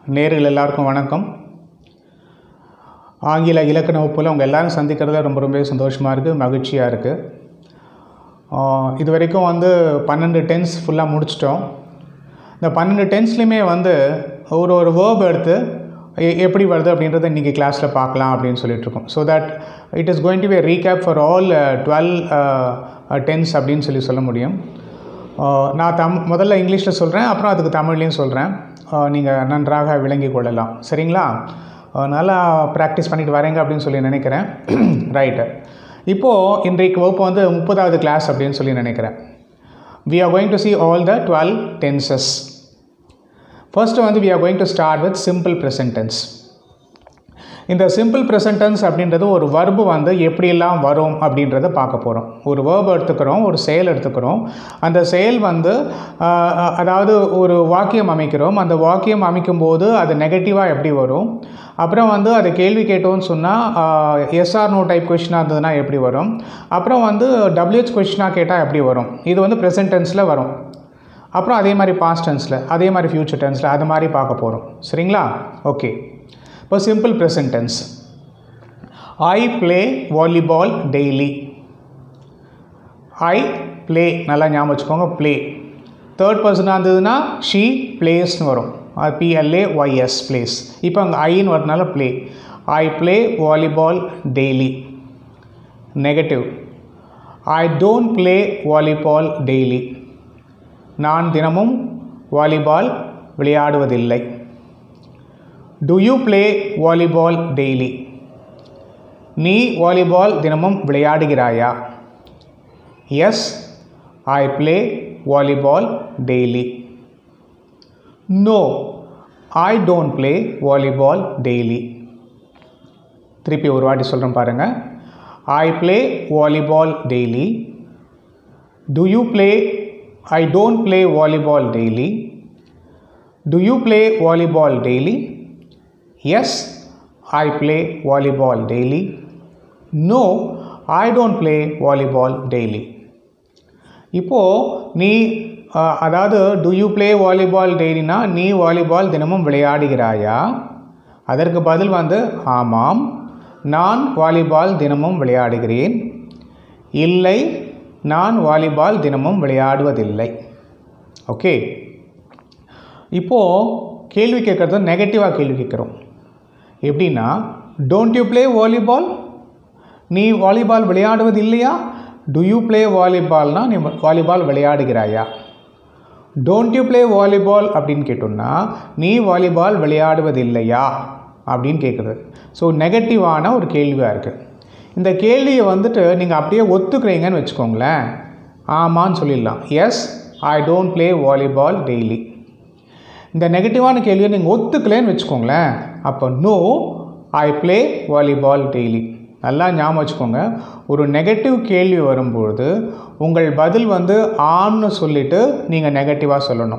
நேயர்கள் எல்லாருக்கும் வணக்கம். ஆங்கில இலக்கண வகுப்பில் உங்கள் எல்லோரும் சந்திக்கிறதுல ரொம்ப சந்தோஷமாக இருக்குது, மகிழ்ச்சியாக இருக்குது. இது வரைக்கும் 12 டென்ஸ் ஃபுல்லாக முடிச்சிட்டோம். இந்த 12 டென்ஸ்லையுமே ஒரு வேர்ப் எடுத்து எப்படி வருது அப்படின்றத இன்றைக்கி கிளாஸில் பார்க்கலாம் அப்படின்னு சொல்லிட்டுருக்கோம். So that it is going to be recap for all 12 tense அப்படின்னு சொல்ல முடியும். நான் முதல்ல இங்கிலீஷில் சொல்கிறேன், அப்புறம் அதுக்கு தமிழ்லேயும் சொல்கிறேன். நீங்கள் நன்றாக விளங்கி கொள்ளலாம். சரிங்களா? நல்லா ப்ராக்டிஸ் பண்ணிட்டு வரேங்க அப்படின்னு சொல்லி நினைக்கிறேன். ரைட்டு. இப்போது இன்றைக்கு வகுப்பு 30வது கிளாஸ் அப்படின்னு சொல்லி நினைக்கிறேன். We are going to see all the 12 tenses. First we are going to start with simple present tense. இந்த சிம்பிள் ப்ரெசன்ட் டென்ஸ் அப்படின்றது ஒரு வர்பு எப்படியெல்லாம் வரும் அப்படின்றத பார்க்க போகிறோம். ஒரு வேர்பு எடுத்துக்கிறோம், ஒரு செயல் எடுத்துக்கிறோம். அந்த செயல் அதாவது ஒரு வாக்கியம் அமைக்கிறோம். அந்த வாக்கியம் அமைக்கும்போது அது நெகட்டிவாக எப்படி வரும், அப்புறம் அதை கேள்வி கேட்டோன்னு சொன்னால் எஸ்ஆர் நோ டைப் கொஷினாக இருந்ததுன்னா எப்படி வரும், அப்புறம் WH கொஷினாக கேட்டால் எப்படி வரும். இது ப்ரெசன்ட் டென்ஸில் வரும். அப்புறம் அதே மாதிரி பாஸ்ட் டென்ஸில், அதே மாதிரி ஃப்யூச்சர் டென்ஸில் அது மாதிரி பார்க்க போகிறோம். சரிங்களா? ஓகே. இப்போ simple present tense. I play volleyball daily. I play, நல்லா ஞாபகம் வச்சுக்கோங்க, ப்ளே. தேர்ட் பர்சனாக இருந்ததுன்னா ஷீ ப்ளேஸ்னு வரும். PLAYS plays. இப்போ அங்கே ஐன்னு வரதுனால play. I play volleyball daily. Negative. I don't play volleyball daily. நான் தினமும் வாலிபால் விளையாடுவதில்லை. Do you play volleyball daily? நீ வாலிபால் தினமும் விளையாடுகிறாயா? Yes, I play volleyball daily. No, I don't play volleyball daily. திருப்பி ஒரு வாட்டி சொல்கிறேன் பாருங்கள். I play volleyball daily. Do you play? I don't play volleyball daily. Do you play volleyball daily? Yes, I play volleyball daily. No, I don't play volleyball daily. இப்போது நீ அதாவது do you play volleyball dailyனா நீ volleyball தினமும் விளையாடுகிறாயா? அதற்கு பதில் ஆமாம், நான் volleyball தினமும் விளையாடுகிறேன். இல்லை, நான் வாலிபால் தினமும் விளையாடுவதில்லை. ஓகே. இப்போது கேள்வி கேட்குறது நெகட்டிவாக கேள்வி கேட்குறோம். எப்படின்னா, டோன்ட் யூ ப்ளே வாலிபால்? நீ வாலிபால் விளையாடுவது இல்லையா? டு யூ ப்ளே வாலிபால்னா நீ வாலிபால் விளையாடுகிறாயா? டோன்ட் யூ ப்ளே வாலிபால் அப்படின்னு கேட்டோம்னா நீ வாலிபால் விளையாடுவது இல்லையா அப்படின்னு கேட்குறது. ஸோ நெகட்டிவான ஒரு கேள்வியாக இருக்குது. இந்த கேள்வியை நீங்கள் அப்படியே ஒத்துக்கிறீங்கன்னு வச்சுக்கோங்களேன். ஆமான்னு சொல்லிடலாம். Yes, I don't play volleyball daily. இந்த நெகட்டிவான கேள்வியை நீங்கள் ஒத்துக்கலேன்னு வச்சுக்கோங்களேன். அப்போ no, I play volleyball daily. நல்லா ஞாபகம் வச்சுக்கோங்க. ஒரு நெகட்டிவ் கேள்வி வரும்பொழுது உங்கள் பதில் ஆம்னு சொல்லிவிட்டு நீங்கள் நெகட்டிவாக சொல்லணும்.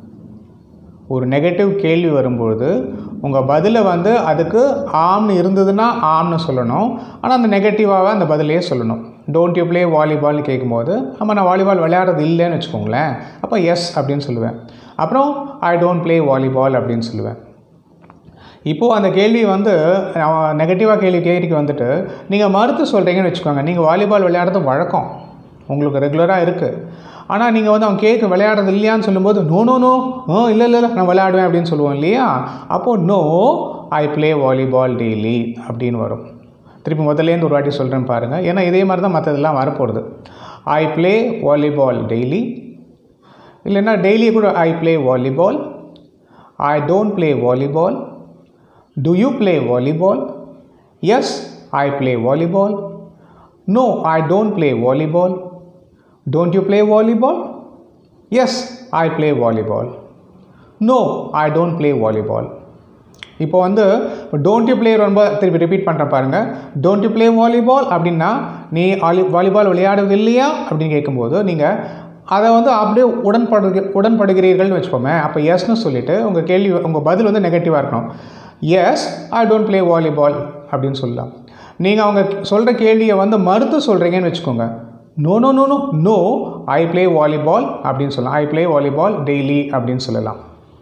ஒரு நெகட்டிவ் கேள்வி வரும்பொழுது உங்கள் பதிலை அதுக்கு ஆம்னு இருந்ததுன்னா ஆம்னு சொல்லணும். ஆனால் அந்த நெகட்டிவாக அந்த பதிலையே சொல்லணும். டோன்ட் யூ ப்ளே வாலிபால்னு கேட்கும்போது நான் வாலிபால் விளையாடுறது இல்லைன்னு வச்சுக்கோங்களேன். அப்போ எஸ் அப்படின்னு சொல்லுவேன். அப்புறம் ஐ டோன்ட் ப்ளே வாலிபால் அப்படின்னு சொல்லுவேன். இப்போது அந்த கேள்வி நெகட்டிவாக கேள்வி கேட்டுக்கு நீங்கள் மறுத்து சொல்கிறீங்கன்னு வச்சுக்கோங்க. நீங்கள் வாலிபால் விளையாடுறது வழக்கம், உங்களுக்கு ரெகுலராக இருக்குது. ஆனால் நீங்கள் அவன் கேட்க விளையாடுறது இல்லையான்னு சொல்லும்போது நோ நோ நோ இல்லை நான் விளையாடுவேன் அப்படின்னு சொல்லுவோம் இல்லையா? அப்போது no, I play volleyball daily அப்படின்னு வரும். திருப்பி முதல்லேருந்து ஒரு வாட்டி சொல்கிறேன் பாருங்கள். ஏன்னா இதே மாதிரி தான் மற்றதெல்லாம் வரப்போகுது. ஐ ப்ளே வாலிபால் டெய்லி, இல்லைன்னா டெய்லி கூட I play volleyball. I don't play volleyball. Do you play volleyball? Yes, I play volleyball. No, I don't play volleyball. Don't you play volleyball? Yes, I play volleyball. No, I don't play volleyball. இப்போ don't you play ரொம்ப திருப்பி repeat பண்ணுற பாருங்கள். Don't you play volleyball அப்படின்னா நீ volleyball விளையாடுவது இல்லையா அப்படின்னு கேட்கும்போது நீங்கள் அதை அப்படியே உடன்படுகிறீர்கள்னு வச்சுக்கோமே. அப்போ எஸ்ன்னு சொல்லிவிட்டு உங்கள் கேள்வி, உங்கள் பதில் நெகட்டிவாக இருக்கணும். Yes, I don't play volleyball அப்படின்னு சொல்லலாம். நீங்கள் அவங்க சொல்கிற கேள்வியை மறுத்து சொல்கிறீங்கன்னு வச்சுக்கோங்க. No no no no no, I play volleyball அப்படின்னு சொல்லலாம். ஐ ப்ளே வாலிபால் டெய்லி அப்படின்னு சொல்லலாம்.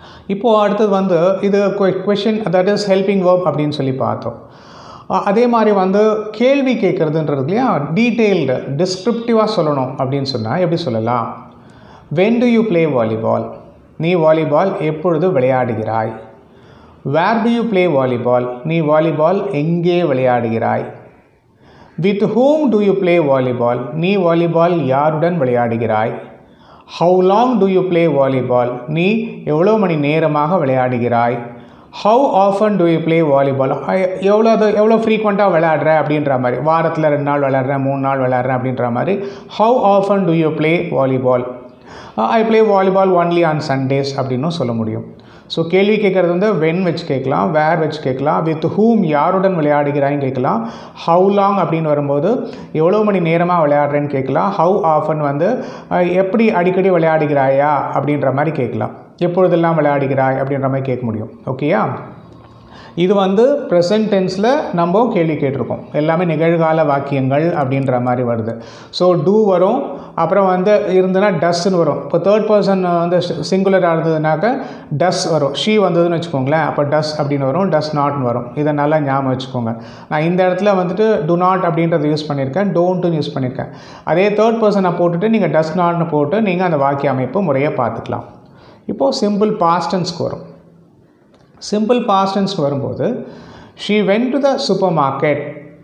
இப்போது அடுத்தது வந்து இது question that is helping verb அப்படின்னு சொல்லி பார்த்தோம். அதே மாதிரி வந்து கேள்வி கேட்குறதுன்றது இல்லையா, டீட்டெயில்டு டிஸ்கிரிப்டிவாக சொல்லணும் அப்படின்னு சொன்னால் எப்படி சொல்லலாம்? when do you play volleyball? நீ வாலிபால் எப்பொழுது விளையாடுகிறாய்? where do you play volleyball? நீ வாலிபால் எங்கே விளையாடுகிறாய்? with whom do you play volleyball? நீ வாலிபால் யாருடன் விளையாடுகிறாய்? how long do you play volleyball? நீ எவ்வளோ மணி நேரமாக விளையாடுகிறாய்? how often do you play volleyball? எவ்வளோ ஃப்ரீக்வெண்ட்டாக விளையாடுற அப்படின்ற மாதிரி, வாரத்தில் 2 நாள் விளையாடுறேன், 3 நாள் விளையாடுறேன் அப்படின்ற மாதிரி. how often do you play volleyball? I play volleyball only on Sundays அப்படின்னும் சொல்ல முடியும். ஸோ கேள்வி கேட்குறது வந்து when வச்சு கேட்கலாம், where வச்சு கேட்கலாம், with whom யாருடன் விளையாடுகிறாயின்னு கேட்கலாம், how long அப்படின்னு வரும்போது எவ்வளோ மணி நேரமாக விளையாடுறேன்னு கேட்கலாம், how often வந்து எப்படி அடிக்கடி விளையாடுகிறாயா அப்படின்ற மாதிரி கேட்கலாம், எப்பொழுதெல்லாம் விளையாடுகிறாய் அப்படின்ற மாதிரி கேட்க முடியும். ஓகேயா? இது வந்து ப்ரெசன்ட் டென்ஸில் நம்ம கேள்வி கேட்டிருக்கோம். எல்லாமே நிகழ்கால வாக்கியங்கள் அப்படின்ற மாதிரி வருது. ஸோ டூ வரும், அப்புறம் வந்து இருந்ததுன்னா டஸ்ன்னு வரும். இப்போ தேர்ட் பர்சன் வந்து சிங்குலராக இருந்ததுனாக்க டஸ் வரும். ஷீ வந்ததுன்னு வச்சுக்கோங்களேன், அப்போ டஸ் அப்படின்னு வரும், டஸ் நாட்னு வரும். இதை நல்லா ஞாபகம் வச்சுக்கோங்க. நான் இந்த இடத்துல வந்துட்டு டு நாட் அப்படின்றத யூஸ் பண்ணியிருக்கேன், டோன்ட்டுன்னு யூஸ் பண்ணியிருக்கேன். அதே தேர்ட் பர்சனை போட்டுட்டு நீங்கள் டஸ் நாட்னு போட்டு நீங்கள் அந்த வாக்கிய அமைப்பு முறையாக பார்த்துக்கலாம். இப்போது சிம்பிள் பாஸ்ட் டென்ஸ்க்கு வரும். சிம்பிள் பாஸ்ட் டென்ஸ் வரும்போது she went to the supermarket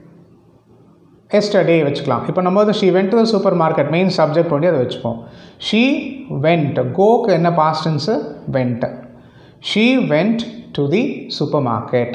yesterday வச்சுக்கலாம். இப்போ நம்ம வந்து she went to the supermarket main subject பண்ணி அதை வச்சுப்போம். she went, கோக்கு என்ன past tense? went. she went to the supermarket.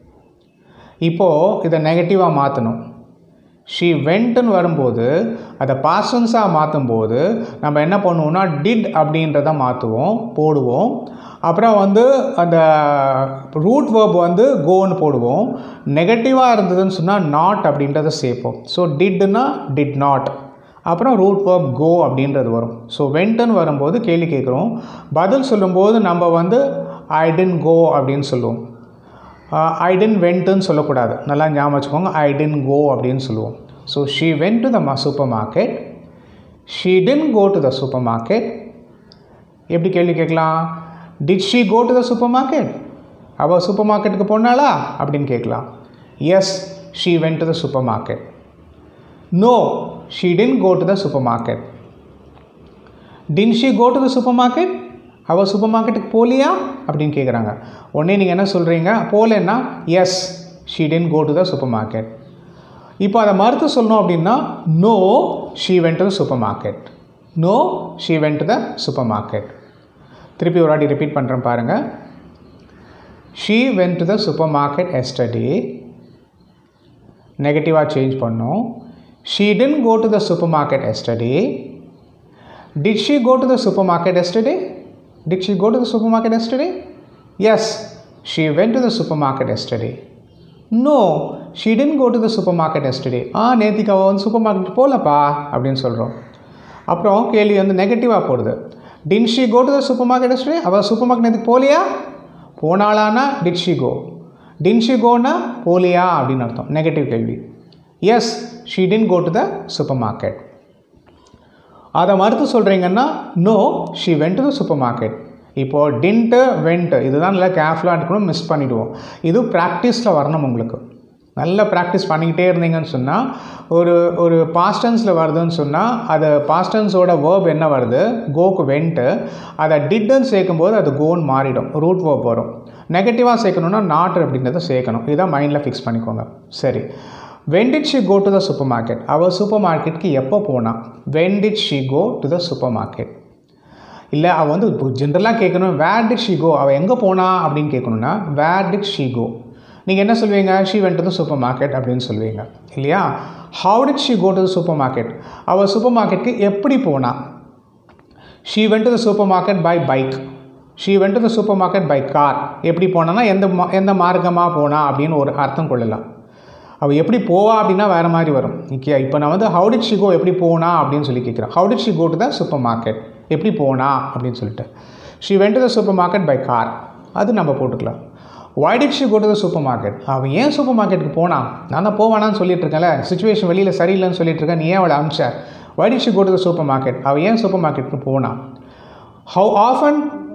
இப்போது இதை நெகட்டிவாக மாற்றணும். she wentன்னு வரும்போது அதை பாஸ்ட் டென்ஸாக மாற்றும்போது நம்ம என்ன பண்ணுவோம்னா did அப்படின்றத மாற்றுவோம், போடுவோம். அப்புறம் வந்து அந்த ரூட் வேர்ப் வந்து கோன்னு போடுவோம். நெகட்டிவாக இருந்ததுன்னு சொன்னால் நாட் அப்படின்றத சேர்ப்போம். ஸோ டிட்னா டிட் நாட், அப்புறம் ரூட் வேர்ப் கோ அப்படின்றது வரும். ஸோ வென்ட்டுன்னு வரும்போது கேள்வி கேட்குறோம், பதில் சொல்லும்போது நம்ம வந்து ஐ டின் கோ அப்படின்னு சொல்லுவோம். ஐ டின் வென்ட்டுன்னு சொல்லக்கூடாது, நல்லா ஞாபகம் வச்சுக்கோங்க. ஐ டின் கோ அப்படின்னு சொல்லுவோம். So she went to the supermarket, she didn't go to the supermarket. எப்படி கேள்வி கேட்கலாம்? Did she go to the supermarket? அவள் சூப்பர் மார்க்கெட்டுக்கு போனாளா அப்படின்னு கேட்கலாம். Yes, she went to the supermarket. No, she didn't go to the supermarket. Didn't she go to the supermarket? அவள் சூப்பர் மார்க்கெட்டுக்கு போகலையா அப்படின்னு கேட்குறாங்க. உடனே நீங்கள் என்ன சொல்கிறீங்க? போகலன்னா yes, she didn't go to the supermarket. இப்போ அதை மறுத்து சொல்லணும் அப்படின்னா no, she went to the supermarket. No, she went to the supermarket. திருப்பி ஒரு வாட்டி ரிப்பீட் பண்ணுறேன் பாருங்கள். she went to the supermarket yesterday, நெகட்டிவாக சேஞ்ச் பண்ணோம். she didn't go to the supermarket yesterday. did she go to the supermarket yesterday? did she go to the supermarket yesterday? yes, she went to the supermarket yesterday. no, she didn't go to the supermarket yesterday. நேத்திக்கு அவள் வந்து super market போகலப்பா அப்படின்னு சொல்கிறோம். அப்புறம் கேள்வி வந்து நெகட்டிவாக போடுது. Didn't she go to the supermarket yesterday? அவள் சூப்பர் மார்க்கெட் நேற்றுக்கு போகலையா? போனாலானா did she go? didn't she go-னா போகலையா அப்படின்னு அர்த்தம். நெகட்டிவ் கேள்வி. yes, she didn't go to the supermarket. அதை மறுத்து சொல்கிறீங்கன்னா no, she went to the supermarket. இப்போது didn't, went இதுதான் நல்லா கேர்ஃபுல்லாக இருக்கணும், மிஸ் பண்ணிவிடுவோம். இது ப்ராக்டிஸில் வரணும். உங்களுக்கு நல்லா ப்ராக்டிஸ் பண்ணிக்கிட்டே இருந்தீங்கன்னு சொன்னால் ஒரு பாஸ்ட் டென்ஸில் வருதுன்னு சொன்னால் அது பாஸ்ட் டென்ஸோட வேர்ப் என்ன வருது? கோக்கு வென்ட்டு. அதை டிட்ன்னு சேர்க்கும்போது அது கோன்னு மாறிடும், ரூட் வேர்ப் வரும். நெகட்டிவாக சேர்க்கணுன்னா நாட் அப்படின்றத சேர்க்கணும். இதான் மைண்டில் ஃபிக்ஸ் பண்ணிக்கோங்க. சரி, when did she go to the supermarket? அவள் சூப்பர் மார்க்கெட்டுக்கு எப்போ போனால்? when did she go to the supermarket? இல்லை அவள் வந்து இப்போ ஜென்ரலாக கேட்கணும் where did she go, அவள் எங்கே போனா அப்படின்னு கேட்கணுன்னா where did she go. நீங்கள் என்ன சொல்வீங்க? she went to the supermarket அப்படின்னு சொல்வீங்க இல்லையா? how did she go to the supermarket? அவள் சூப்பர் மார்க்கெட்டுக்கு எப்படி போனா? she went to the supermarket by bike. she went to the supermarket by car. எப்படி போனான்னா எந்த மார்க்கமாக போனா அப்படின்னு ஒரு அர்த்தம் கொள்ளலாம். அவள் எப்படி போவா அப்படின்னா வேறு மாதிரி வரும். ஓகே, இப்போ நான் வந்து how did she go எப்படி போனா அப்படின்னு சொல்லி கேட்குறேன். how did she go to the supermarket எப்படி போனா அப்படின்னு சொல்லிட்டு. she went to the supermarket by car, அது நம்ம போட்டுக்கலாம். why did she go to the supermarket? அவள் ஏன் சூப்பர் மார்க்கெட்டுக்கு போனான்? நான் தான் போவானான்னு சொல்லிட்டு இருக்கேன்ல, சுச்சுவேஷன் வெளியில் சரியில்லைன்னு சொல்லிட்டு இருக்கேன், நீ ஏன் அவளை அனுப்பிச்ச? why did she go to the supermarket? அவள் ஏன் சூப்பர் மார்க்கெட்டுக்கு போனான்? how often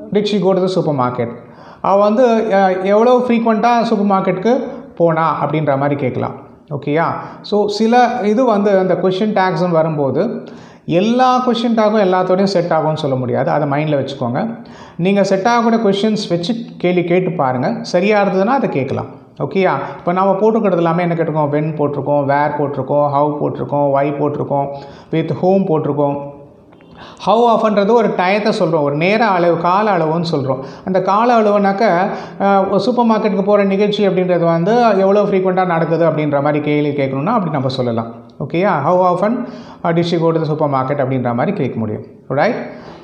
did she go to the supermarket? அவள் வந்து எவ்வளோ ஃப்ரீக்வெண்ட்டாக சூப்பர் மார்க்கெட்டுக்கு போனா அப்படின்ற மாதிரி கேட்கலாம். ஓகேயா? ஸோ சில இது வந்து அந்த கொஷின் டேக்ஸ்ன்னு வரும்போது எல்லா கொஷின் டேக்கும் எல்லாத்தோடையும் செட் ஆகும்னு சொல்ல முடியாது. அதை மைண்டில் வச்சுக்கோங்க. நீங்கள் செட் ஆகக்கூடிய கொஷின்ஸ் வச்சு கேள்வி கேட்டு பாருங்கள். சரியாக இருந்ததுன்னா அதை கேட்கலாம். ஓகேயா? இப்போ நம்ம போட்டுக்கிறது எல்லாமே என்ன கேட்டிருக்கோம்? வென் போட்டிருக்கோம், வேர் போட்டிருக்கோம், ஹவ் போட்டிருக்கோம், வை போட்டிருக்கோம், வித் ஹோம் போட்டிருக்கோம். ஹவ் ஆஃப்ன்றது ஒரு டயத்தை சொல்கிறோம், ஒரு நேர அளவு, கால அளவுன்னு சொல்கிறோம். அந்த கால அளவுனாக்க சூப்பர் மார்க்கெட்டுக்கு போகிற நிகழ்ச்சி அப்படின்றது வந்து எவ்வளோ ஃப்ரீக்வெண்ட்டாக நடக்குது அப்படின்ற மாதிரி கேள்வி கேட்கணுன்னா அப்படி நம்ம சொல்லலாம். ஓகேயா? How often did she go to the supermarket அப்படின்ற மாதிரி கேட்க முடியும். ரைட்?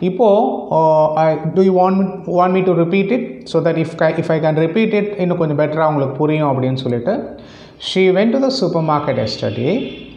இப்போது do you want me to repeat it so that if I can repeat it இன்னும் கொஞ்சம் பெட்டராக உங்களுக்கு புரியும் அப்படின்னு சொல்லிட்டு, she went to the supermarket yesterday.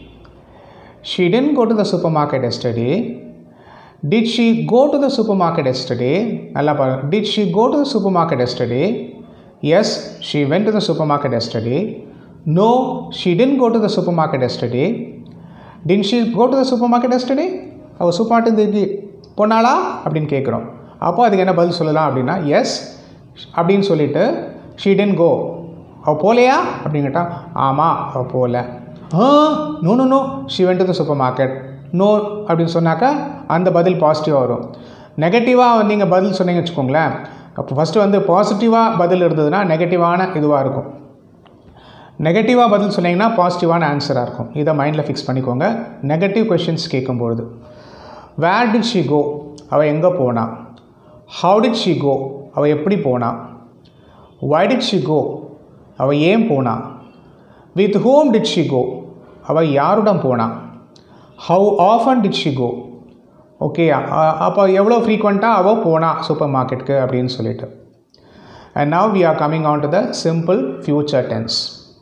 She didn't go to the supermarket yesterday. Did she go to the supermarket yesterday? நல்லா பாருங்க. Did she go to the supermarket yesterday? Yes, she went to the supermarket yesterday. No, she didn't go to the supermarket yesterday. Didn't she go to the supermarket yesterday? அவள் சூப்பர் மார்க்கெட்டுக்கு போனாளா அப்படின்னு கேட்குறோம். அப்போ அதுக்கு என்ன பதில் சொல்லலாம் அப்படின்னா, எஸ் அப்படின்னு சொல்லிட்டு she didn't go. அவள் போகலையா அப்படின்னு கேட்டால், ஆமாம் அவள் போகல. No no no she went to the supermarket. No அப்படின்னு சொன்னாக்கா அந்த பதில் பாசிட்டிவாக வரும். நெகட்டிவாக நீங்கள் பதில் சொன்னீங்கன்னு வச்சுக்கோங்களேன். அப்போ ஃபஸ்ட்டு வந்து பாசிட்டிவாக பதில் இருந்ததுன்னா நெகட்டிவான இதுவாக இருக்கும். நெகட்டிவாக பதில் சொன்னீங்கன்னா பாசிட்டிவான ஆன்சராக இருக்கும். இதை மைண்டில் ஃபிக்ஸ் பண்ணிக்கோங்க நெகட்டிவ் கொஷின்ஸ் கேட்கும்பொழுது. Where did she go? அவள் எங்கே போனா? How did she go? அவள் எப்படி போனா? Why did she go? அவள் ஏன் போனா? With whom did she go? அவள் யாருடன் போனா? How often did she go? Okay, அப்போ எவ்வளோ ஃப்ரீக்வெண்ட்டாக அவள் போனா சூப்பர் மார்க்கெட்டுக்கு அப்படின்னு சொல்லிட்டு. And now we are coming on to the simple future tense.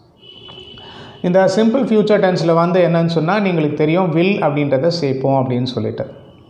இந்த சிம்பிள் ஃப்யூச்சர் டென்ஸில் வந்து என்னன்னு சொன்னால் நீங்களுக்கு தெரியும் வில் அப்படின்றத சேர்ப்போம் அப்படின்னு சொல்லிட்டு.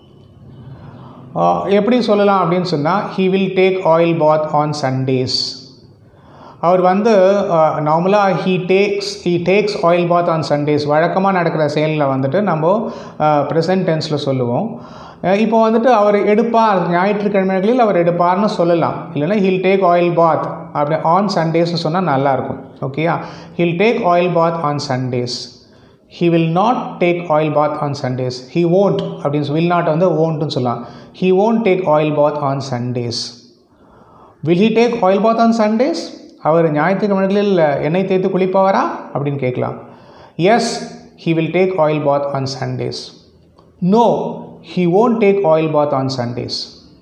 எப்படி சொல்லலாம் அப்படின்னு சொன்னால், he will take oil bath on Sundays. அவர் வந்து நார்மலாக he takes oil bath on Sundays. வழக்கமாக நடக்கிற செயலில் வந்துட்டு நம்ம ப்ரெசன்ட் டென்ஸில் சொல்லுவோம். இப்போ வந்துட்டு அவர் எடுப்பார், ஞாயிற்றுக்கிழமைகளில் அவர் எடுப்பார்னு சொல்லலாம். இல்லைன்னா ஹீல் டேக் ஆயில் பாத் அப்படி ஆன் சண்டேஸ்னு சொன்னால் நல்லாயிருக்கும். ஓகேயா? He'll take oil bath on Sundays. He will not take oil bath on Sundays. He won't அப்படின்னு வில் நாட் வந்து ஓன்ட்னு சொல்லலாம். He won't take oil bath on Sundays. Will he take oil bath on Sundays? அவர் ஞாயிற்றுக்கிழமைகளில் எண்ணெய் தேய்த்து குளிப்பவரா அப்படின்னு கேட்கலாம். Yes, he will take oil bath on Sundays. No, he won't take oil bath on Sundays.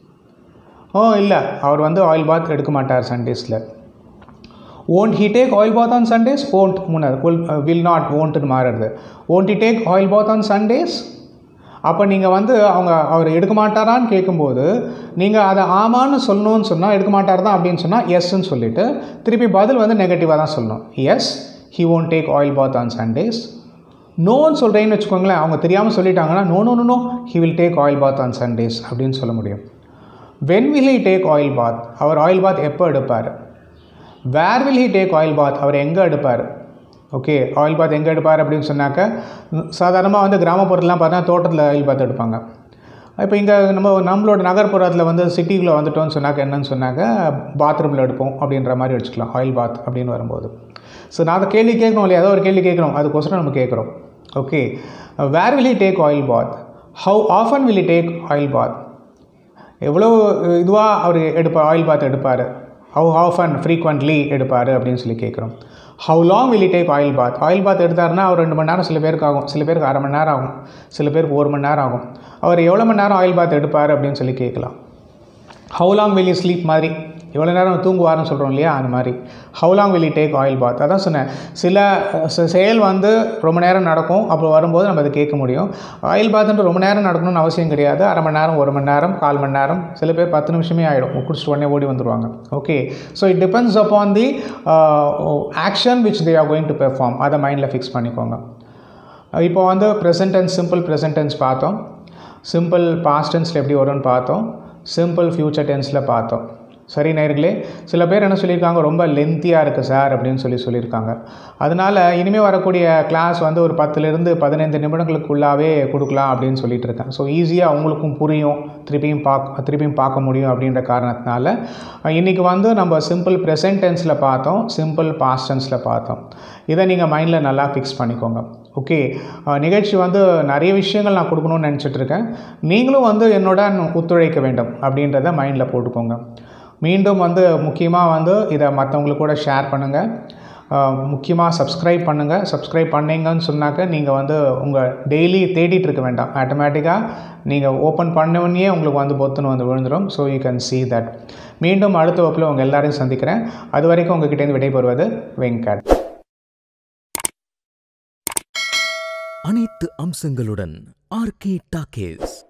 இல்லை, அவர் வந்து ஆயில் பாத் எடுக்க மாட்டார் சண்டேஸில். Won't he take oil bath on Sundays? Won't முன்னாடி வில் நாட் ஓன்ட்னு மாறுறது. Won't he take oil bath on Sundays? அப்போ நீங்கள் வந்து அவர் எடுக்க மாட்டாரான்னு கேட்கும்போது நீங்கள் அதை ஆமான்னு சொல்லணும்னு சொன்னால், எடுக்க மாட்டார் தான் அப்படின்னு சொன்னால் எஸ்ன்னு சொல்லிவிட்டு திருப்பி பதில் வந்து நெகட்டிவாக தான் சொல்லணும். Yes, he won't take oil bath on Sundays. நோன்னு சொல்கிறேன்னு வச்சுக்கோங்களேன், அவங்க தெரியாமல் சொல்லிட்டாங்கன்னா no no no he will take oil bath on Sundays அப்படின்னு சொல்ல முடியும். When will he take oil bath? அவர் ஆயில் பாத் எப்போ எடுப்பார்? Where will he take oil bath? அவர் எங்கே எடுப்பார்? ஓகே, ஆயில் பாத் எங்கே எடுப்பார் அப்படின்னு சொன்னாக்க, சாதாரணமாக வந்து கிராமப்புறத்துலாம் பார்த்தா தோட்டத்தில் ஆயில் பாத் எடுப்பாங்க. இப்போ இங்கே நம்மளோட நகர்ப்புறத்தில் வந்து சிட்டிக்குள்ளே வந்துட்டோம்னு சொன்னாக்க என்னன்னு சொன்னாக்க பாத்ரூமில் எடுப்போம் அப்படின்ற மாதிரி வச்சுக்கலாம் ஆயில் பாத் அப்படின்னு வரும்போது. ஸோ நான் அதை கேள்வி கேட்கணும் இல்லையா, ஏதோ ஒரு கேள்வி கேட்கணும், அதுக்கோசரம் நம்ம கேட்குறோம். Okay, where will he take oil bath? How often will he take oil bath? எவ்வளோ இதுவாக அவர் எடுப்பார், ஆயில் பாத் எடுப்பார்? ஹவு ஆஃபன், ஃப்ரீக்வெண்ட்லி எடுப்பார் அப்படின்னு சொல்லி கேட்குறோம். How long will he take oil bath? Oil bath எடுத்தாருன்னா அவர் 2 மணி நேரம் சில பேருக்கு ஆகும், சில பேருக்கு அரை மணி நேரம் ஆகும், சில பேருக்கு 1 மணி நேரம் ஆகும். அவர் எவ்வளோ மணி நேரம் ஆயில் பாத் எடுப்பார் அப்படின்னு சொல்லி கேட்கலாம். How long will he sleep மாதிரி, எவ்வளோ நேரம் தூங்குவார்னு சொல்கிறோம் இல்லையா, அந்த மாதிரி how long will he take oil bath. அதான் சொன்னேன், சில செயல் வந்து ரொம்ப நேரம் நடக்கும், அப்போ வரும்போது நம்ம அதை கேட்க முடியும். ஆயில் பாத்ன்ட்டு ரொம்ப நேரம் நடக்கணும்னு அவசியம் கிடையாது. அரை மணி நேரம், 1 மணி நேரம், 1/4 மணி நேரம், சில பேர் 10 நிமிஷமே ஆகிடும், குடிச்சிட்டு உடனே ஓடி வந்துடுவாங்க. Okay, so it depends upon the action which they are going to perform. அதை மைண்டில் ஃபிக்ஸ் பண்ணிக்கோங்க. இப்போ வந்து present tense, simple present tense பார்த்தோம், சிம்பிள் பாஸ்ட் டென்ஸில் எப்படி வரும்னு பார்த்தோம், சிம்பிள் ஃப்யூச்சர் டென்ஸில் பார்த்தோம். சரி நேயர்களே, சில பேர் என்ன சொல்லியிருக்காங்க, ரொம்ப லென்த்தியாக இருக்குது சார் அப்படின்னு சொல்லியிருக்காங்க. அதனால் இனிமேல் வரக்கூடிய கிளாஸ் வந்து ஒரு 10லிருந்து 15 நிமிடங்களுக்குள்ளாவே கொடுக்கலாம் அப்படின்னு சொல்லிட்டு இருக்கேன். ஸோ ஈஸியாக அவங்களுக்கும் புரியும், திருப்பியும் பார்க்க முடியும் அப்படின்ற காரணத்தினால இன்றைக்கி வந்து நம்ம சிம்பிள் ப்ரெசன்ட் டென்ஸில் பார்த்தோம், சிம்பிள் பாஸ்ட் டென்ஸில் பார்த்தோம். இதை நீங்கள் மைண்டில் நல்லா ஃபிக்ஸ் பண்ணிக்கோங்க. ஓகே, நிகழ்ச்சி வந்து நிறைய விஷயங்கள் நான் கொடுக்கணும்னு நினச்சிட்ருக்கேன். நீங்களும் வந்து என்னுடன் ஒத்துழைக்க வேண்டும் அப்படின்றத மைண்டில் போட்டுக்கோங்க. மீண்டும் வந்து முக்கியமாக வந்து இதை மற்றவங்களுக்கு கூட ஷேர் பண்ணுங்கள். முக்கியமாக சப்ஸ்கிரைப் பண்ணுங்கள். சப்ஸ்கிரைப் பண்ணிங்கன்னு சொன்னாக்க நீங்கள் வந்து உங்கள் டெய்லி தேடிட்டு இருக்க வேண்டாம். ஆட்டோமேட்டிக்காக நீங்கள் ஓப்பன் பண்ணோன்னே உங்களுக்கு வந்து பொத்துன்னு வந்து விழுந்துடும். So you can see that. மீண்டும் அடுத்த வகுப்பில் உங்கள் எல்லாரையும் சந்திக்கிறேன். அது வரைக்கும் உங்ககிட்டேருந்து விடைபெறுவது வெங்கட். அனைத்து அம்சங்களுடன் ஆர்கே டாக்கீஸ்.